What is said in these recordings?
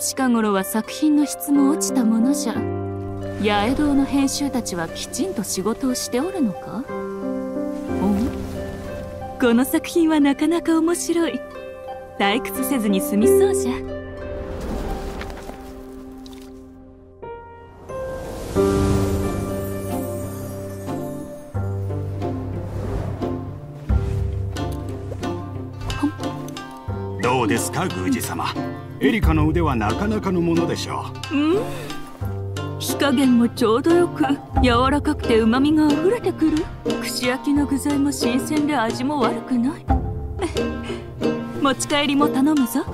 近頃は作品の質も落ちたものじゃ。八重堂の編集たちはきちんと仕事をしておるのか？この作品はなかなか面白い。退屈せずに済みそうじゃ。 どうですか、宮司様。エリカの腕はなかなかのものでしょう。 火加減もちょうどよく、柔らかくて旨味があふれてくる。串焼きの具材も新鮮で味も悪くない。持ち帰りも頼むぞ。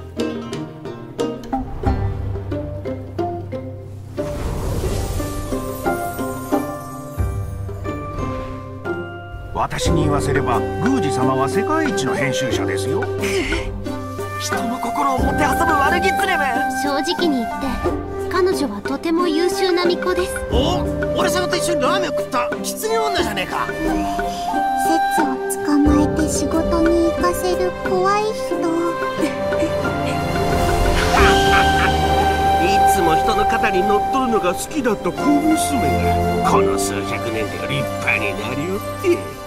私に言わせれば宮司様は世界一の編集者ですよ。 人の心をもてあそぶ悪ぎつれめ。 正直に言って彼女はとても優秀な巫女です。 お、俺様と一緒にラーメンを食った狐女じゃねえか。 節を捕まえて仕事に行かせる怖い人。 いつも人の肩に乗っとるのが好きだった小娘がこの数百年で立派になりおって。